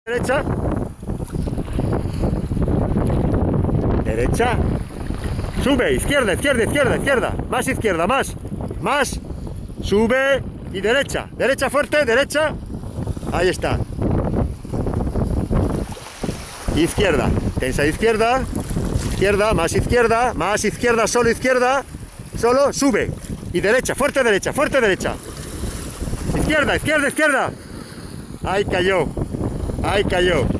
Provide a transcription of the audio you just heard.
Derecha. Derecha. Sube, izquierda, izquierda, izquierda, izquierda. Más izquierda, más. Más. Sube y derecha. Derecha fuerte, derecha. Ahí está. Izquierda. Tensa izquierda. Izquierda, más izquierda, solo izquierda. Solo, sube. Y derecha, fuerte derecha, fuerte derecha. Izquierda, izquierda, izquierda. Ahí cayó. Ahí cayó.